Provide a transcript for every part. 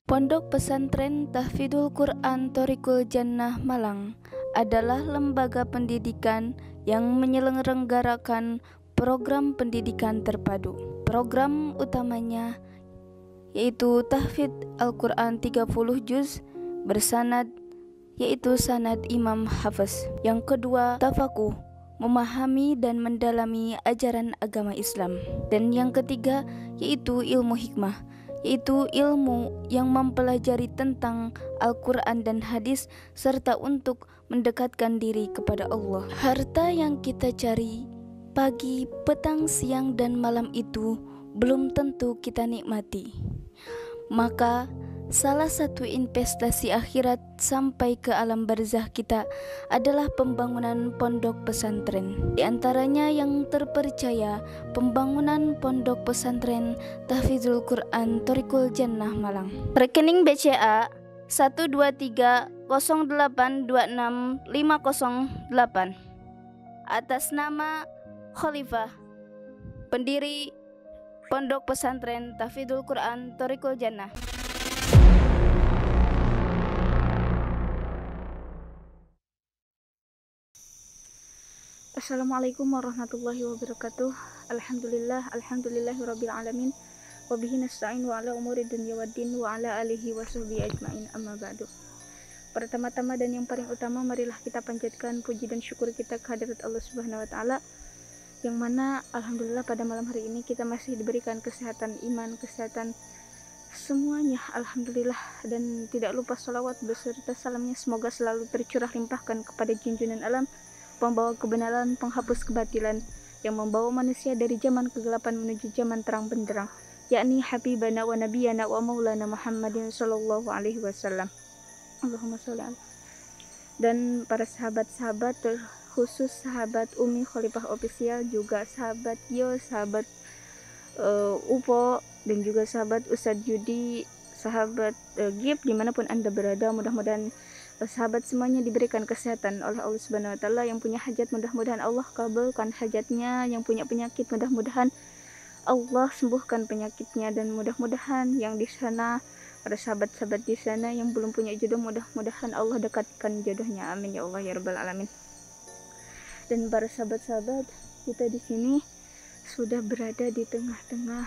Pondok Pesantren Tahfidzul Quran Thoriqul Jannah Malang adalah lembaga pendidikan yang menyelenggarakan program pendidikan terpadu. Program utamanya yaitu tahfidz Al-Quran 30 juz bersanad, yaitu sanad Imam Hafiz. Yang kedua, tafakuh, memahami dan mendalami ajaran agama Islam. Dan yang ketiga yaitu ilmu hikmah, yaitu ilmu yang mempelajari tentang Al-Quran dan hadis serta untuk mendekatkan diri kepada Allah. Harta yang kita cari pagi, petang, siang, dan malam itu belum tentu kita nikmati. Maka salah satu investasi akhirat sampai ke alam barzah kita adalah pembangunan pondok pesantren. Di antaranya yang terpercaya pembangunan pondok pesantren Tahfidzul Quran Thoriqul Jannah Malang. Rekening BCA 12308265508 atas nama Khalifah, pendiri Pondok Pesantren Tahfidzul Quran Thoriqul Jannah. Assalamualaikum warahmatullahi wabarakatuh. Alhamdulillahirabbil alamin. Wa bihi nasta'in wa ala umuri dunya waddin wa ala alihi wa sahbihi ajmain, amma ba'du. Pertama-tama dan yang paling utama, marilah kita panjatkan puji dan syukur kita kehadirat Allah Subhanahu wa taala, yang mana alhamdulillah pada malam hari ini kita masih diberikan kesehatan iman, kesehatan semuanya, alhamdulillah. Dan tidak lupa salawat beserta salamnya semoga selalu tercurah limpahkan kepada junjungan alam, pembawa kebenaran, penghapus kebatilan, yang membawa manusia dari zaman kegelapan menuju zaman terang benderang, yakni habibana wa nabiyana wa maulana Muhammadin sallallahu alaihi wasallam. Allahumma sholli ala. Dan para sahabat-sahabat, khusus sahabat Umi Khalifah Official, juga sahabat Yo, sahabat Upo, dan juga sahabat Ustadz Judi, sahabat Gip, dimanapun Anda berada, mudah-mudahan sahabat semuanya diberikan kesehatan oleh Allah Subhanahu wa taala. Yang punya hajat mudah-mudahan Allah kabulkan hajatnya, yang punya penyakit mudah-mudahan Allah sembuhkan penyakitnya, dan mudah-mudahan yang di sana, para sahabat-sahabat di sana yang belum punya jodoh, mudah-mudahan Allah dekatkan jodohnya, amin ya Allah ya rabbal alamin. Dan para sahabat-sahabat, kita di sini sudah berada di tengah-tengah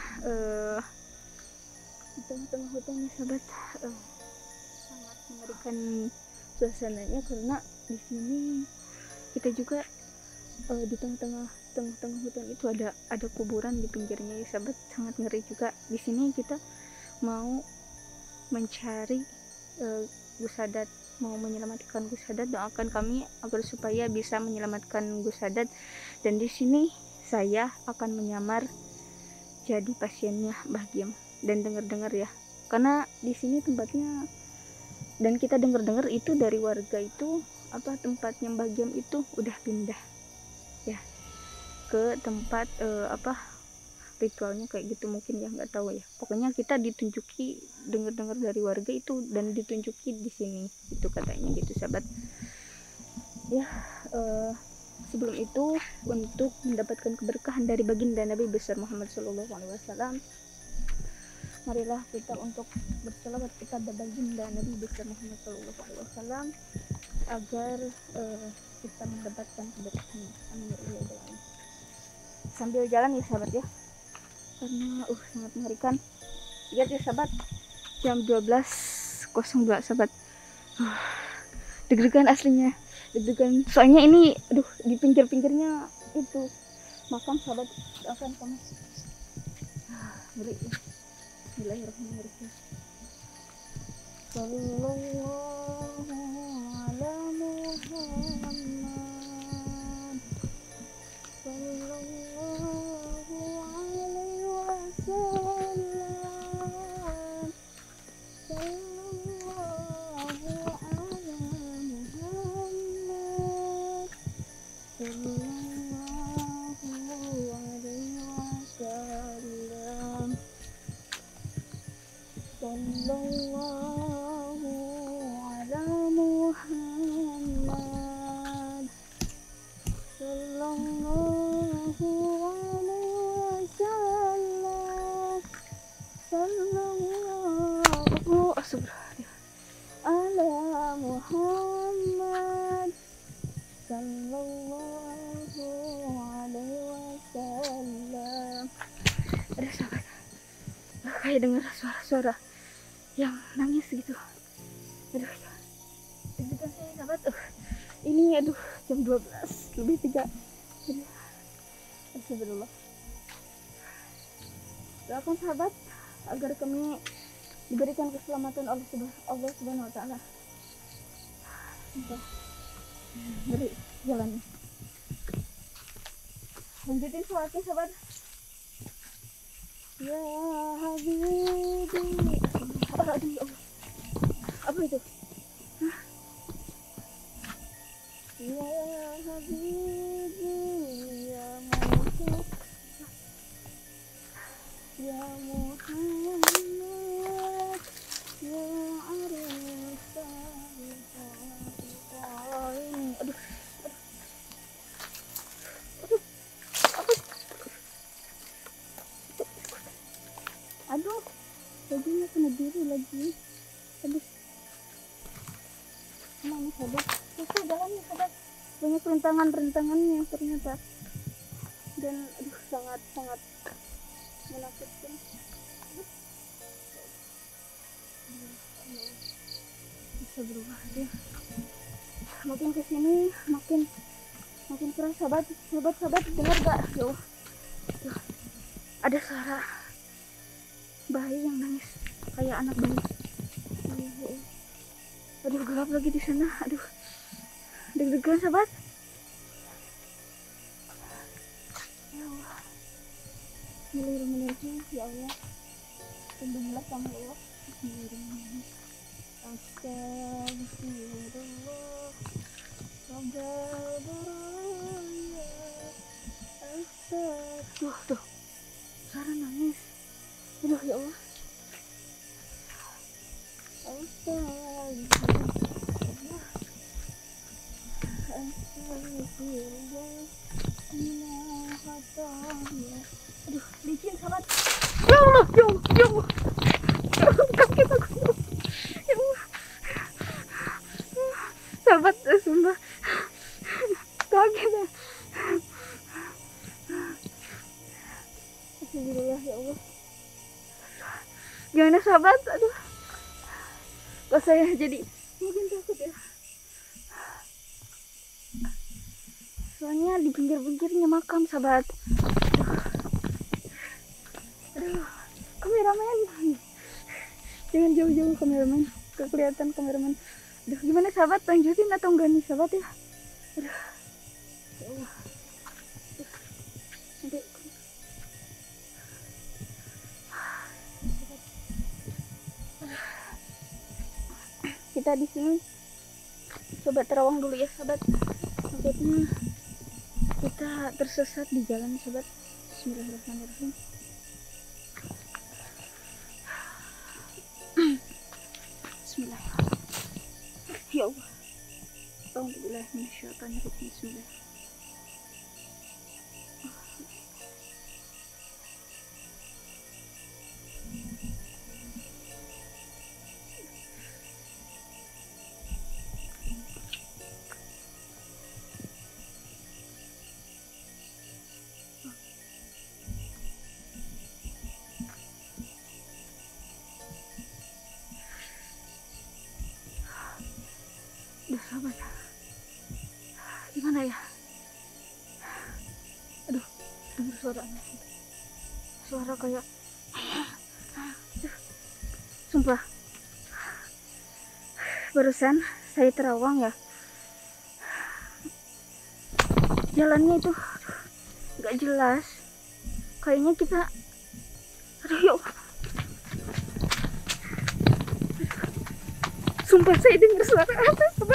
hutan ya sahabat. Sangat mengerikan suasananya, karena di sini kita juga di tengah-tengah hutan itu ada kuburan di pinggirnya ya sahabat. Sangat ngeri juga. Di sini kita mau mencari Gus Sadat, mau menyelamatkan Gus Sadat. Doakan kami agar supaya bisa menyelamatkan Gus Sadat. Dan di sini saya akan menyamar jadi pasiennya Mbah Giem. Dan dengar-dengar ya, karena di sini tempatnya, dan kita dengar-dengar itu dari warga itu tempatnya Mbah Giem itu udah pindah ya ke tempat ritualnya kayak gitu mungkin ya, nggak tahu ya. Pokoknya kita ditunjuki, dengar-dengar dari warga itu, dan ditunjuki di sini itu katanya gitu sahabat ya. Sebelum itu, untuk mendapatkan keberkahan dari baginda Nabi besar Muhammad SAW, marilah kita untuk berselawat kepada baginda Nabi besar Muhammad SAW agar kita mendapatkan keberkahan, amin ya Allah. Sambil jalan ya sahabat ya, karena sangat mengerikan. Lihat ya sahabat, jam 12.02 sahabat. Deg-degan aslinya, deg-degan. Soalnya ini di pinggir-pinggirnya itu makam sahabat, akan kamu ngeri. Bismillahirrahmanirrahim. Sallallahu ala Muhammad, sallallahu alaihi wasallam, sallallahu ala Muhammad, sallallahu alaihi wasallam, sallallahu ala Muhammad, sallallahu alaihi wasallam, sallallahu Astagfirullah. Ala Muhammad sallallahu alaihi wasallam. Ada sahabat, kayak dengar suara-suara yang nangis gitu. Aduh, deg-degan saya sahabat. Ini aduh jam 12 lebih 3. Aduh. Astagfirullah. Doakan sahabat agar kami diberikan keselamatan oleh Allah Subhanahu wa taala. Beri jalan. Lanjutin sholatnya sahabat. Ya Habibi. Apa itu? Hah? Ya Habibi, ya Muhammad, ya Muhammad, ya Arifan. Aduh. Aduh, bajunya kena diri lagi. Aduh, mana sahabat? Itu jalannya sahabat, banyak rintangannya ternyata, dan aduh sangat menakutkan. Bisa berubah dia. Makin kesini makin keras sahabat dengar gak? Jauh. Ada suara bayi yang nangis kayak anak bayi. Aduh gelap lagi di sana. Aduh deg-degan sahabat. Ya Allah, Bismillahirrahmanirrahim. Ya Allah, alhamdulillah sama Allah. Bismillahirrahmanirrahim. Astagfirullah. Tuh suara nangis. Aduh ya Allah. Aduh licin sahabat. Ya Allah, ya Allah. Kaki aku. Ya Allah. Sahabat, sumpah kaget. Alhamdulillah ya Allah. Gimana sahabat? Aduh, kok saya jadi mungkin takut ya. Soalnya di pinggir-pinggirnya makam sahabat. Aduh, kameramen, jangan jauh-jauh kameramen, kelihatan kameramen. Aduh, gimana sahabat, lanjutin atau enggak nih sahabat ya? Aduh, ya Allah. Nanti kita di sini coba terawang dulu ya sahabat. Takutnya kita tersesat di jalan sahabat. Bismillahirrahmanirrahim. Bismillahirrahmanirrahim. Ya Allah. Alhamdulillah minasyaitonirrajim. Bismillah. Sahabat, gimana ya? Aduh, dengar suara kayak sumpah barusan saya terawang ya, jalannya itu nggak jelas, kayaknya kita aduh ya Allah. Sumpah saya dengar suara apa sahabat.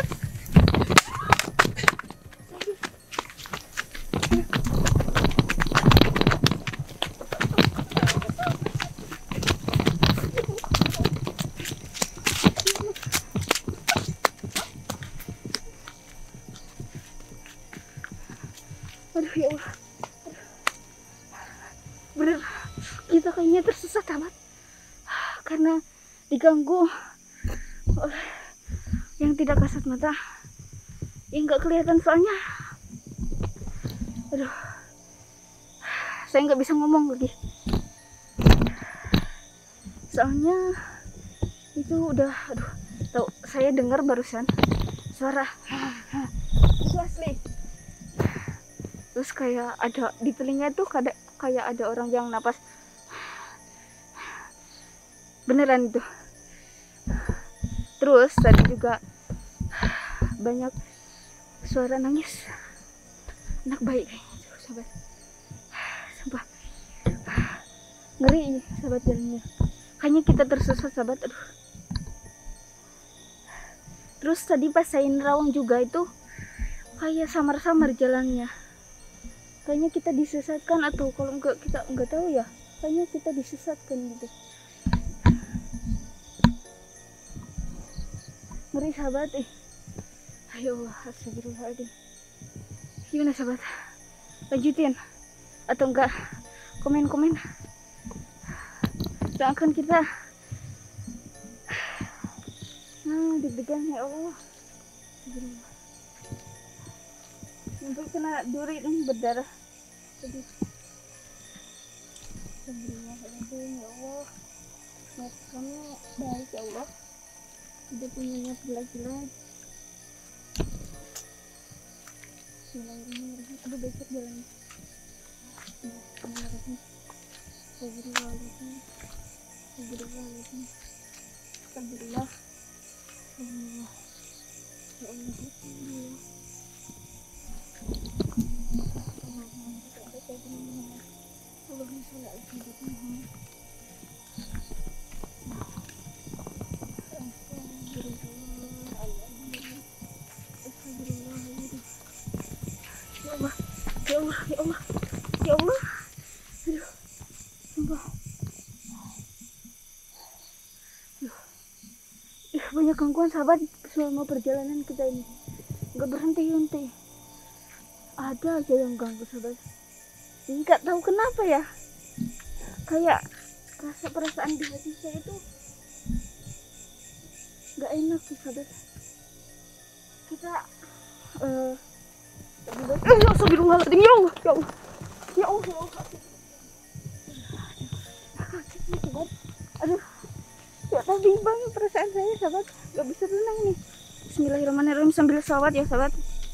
Aduh ya Allah. Bener, kita kayaknya tersesat sahabat, karena diganggu oleh yang tidak kasat mata, yang nggak kelihatan soalnya. Aduh, saya nggak bisa ngomong lagi. Soalnya itu udah, aduh, tahu saya dengar barusan suara itu asli. Terus kayak ada di telinga tuh kayak ada orang yang napas. Beneran itu. Terus tadi juga banyak suara nangis anak bayi kayaknya, sahabat. Sumpah ngeri ini sahabat jalannya. Kayaknya kita tersesat sahabat. Aduh. Terus tadi pas saya nerawang juga itu kayak samar-samar jalannya. Kayaknya kita disesatkan, atau kalau enggak kita enggak tahu ya. Kayaknya kita disesatkan gitu. Ngeri sahabat. Ayo Allah, astagfirullahaladzim. Gimana sahabat? Lanjutin atau enggak? Komen-komen. Doakan kita. Deg-degan ya Allah. Astagfirullah. Sampai kena duri ini berdarah. Astagfirullahaladzim ya Allah. Niat kami baik ya Allah. Tidak punya niat jelek-jelek. Bismillahirrahmanirrahim. Aduh besok jalan. Bismillahirrahmanirrahim. Astagfirullahaladzim. Astagfirullahaladzim. Astagfirullah. Astagfirullah. Ya Allah. Allahumma sholli ala sayyidina Muhammad. Ya Allah, ya Allah, ya Allah. Aduh, sumpah. Banyak gangguan sahabat selama perjalanan kita ini. Nggak berhenti-henti. Ada aja yang ganggu sahabat. Nggak tahu kenapa ya. Kayak rasa perasaan di hati saya itu nggak enak sih sahabat. Kita astagfirullahaladzim, ya Allah, ya Allah, ya Allah, ya Allah. Aduh, ya tadi banget perasaan saya sahabat, gak bisa tenang nih. Bismillahirrahmanirrahim sambil sholawat ya sahabat.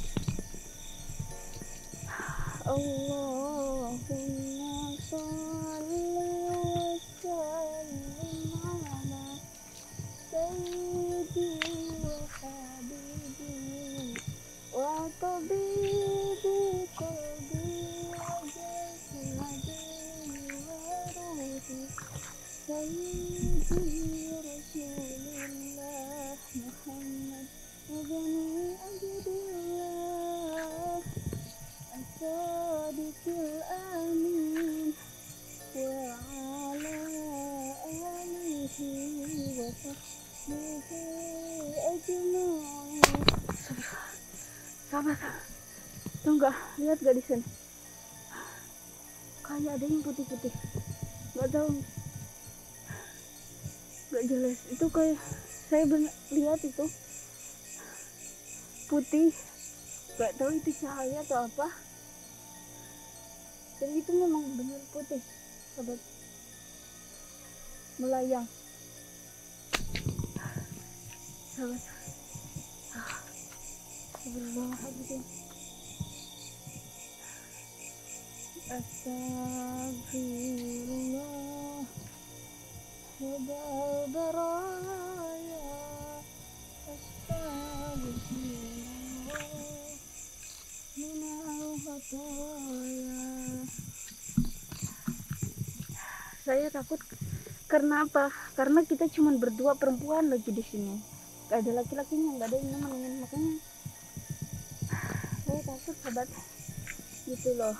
Allahumma sholli wa sallim ala sayyidi wa habibi wa tabibi qalbi wa jasadi wa ruhi sayyidi rasulillah Muhammad wa bani abdillah as-sadiqil amin wa ala alihi wa sahbihi ajma'in. Sahabat, tuh nggak lihat gak di sini? Kayak ada yang putih-putih, nggak tahu, nggak jelas. Itu kayak saya lihat itu putih, nggak tahu itu cahaya atau apa. Dan itu memang benar putih, sahabat, melayang, sahabat. Astagfirullahaladzim. Astagfirullah Hubal baraya. Astagfirullah Minal khataya. Saya takut karena apa? Karena kita cuma berdua perempuan lagi di sini. Gak ada laki-lakinya, gak ada yang nemenin, makanya saya takut sahabat gitu loh.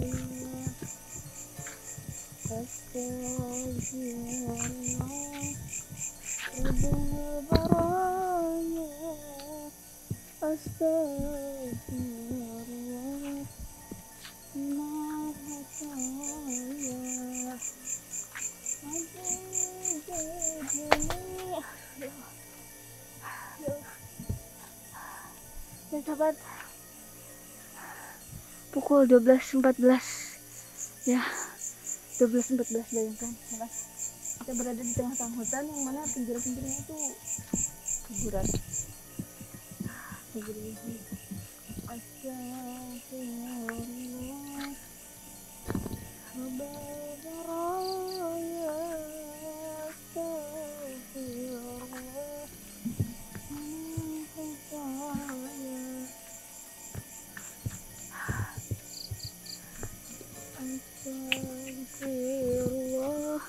Astagfirullah Astagfirullah, maaf saya. Dan sahabat, pukul 12.14 ya, 12.14, bayangkan sahabat, kita berada di tengah-tengah hutan yang mana pinggir-pinggirnya itu kuburan. Astagfirullah, Astagfirullah.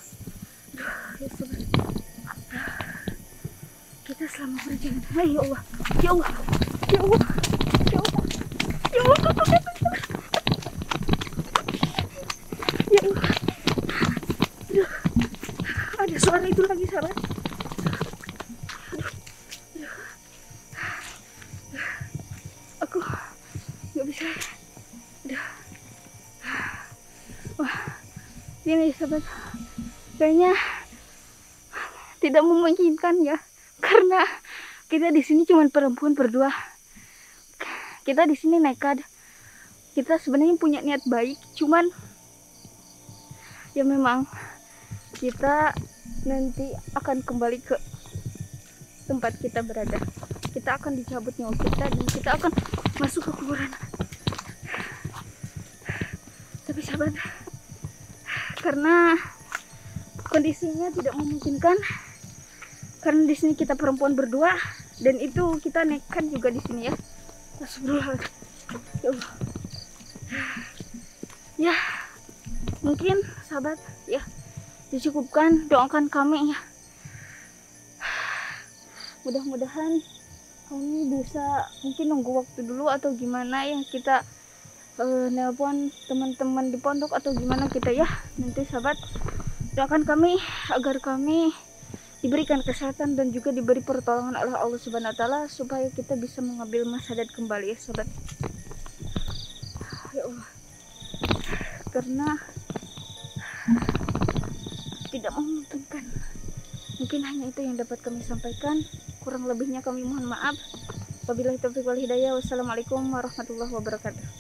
Kita selama berjalan, ya Allah, ya Allah, ya Allah, ya Allah, ya Allah, ya Allah. Aduh, ada suara itu lagi sahabat. Aku nggak bisa. Aduh. Wah, ini sahabat, kayaknya tidak memungkinkan ya, karena kita di sini cuma perempuan berdua. Kita di sini nekat. Kita sebenarnya punya niat baik, cuman ya memang kita nanti akan kembali ke tempat kita berada. Kita akan dicabut nyawa kita dan kita akan masuk ke kuburan. Tapi sahabat, karena kondisinya tidak memungkinkan, karena di sini kita perempuan berdua dan itu kita nekat juga di sini ya. Astagfirullahaladzim. Ya Allah. Ya, mungkin sahabat ya, dicukupkan, doakan kami ya. Mudah-mudahan kami bisa mungkin nunggu waktu dulu atau gimana ya, kita nelpon teman-teman di pondok atau gimana kita ya. Nanti sahabat, doakan kami agar kami diberikan kesehatan dan juga diberi pertolongan oleh Allah Subhanahu wa taala supaya kita bisa mengambil masadat kembali ya sahabat. Ya Allah. Karena tidak memungkinkan. Mungkin hanya itu yang dapat kami sampaikan. Kurang lebihnya kami mohon maaf. Wabillahi taufiq wal hidayah. Wassalamualaikum warahmatullahi wabarakatuh.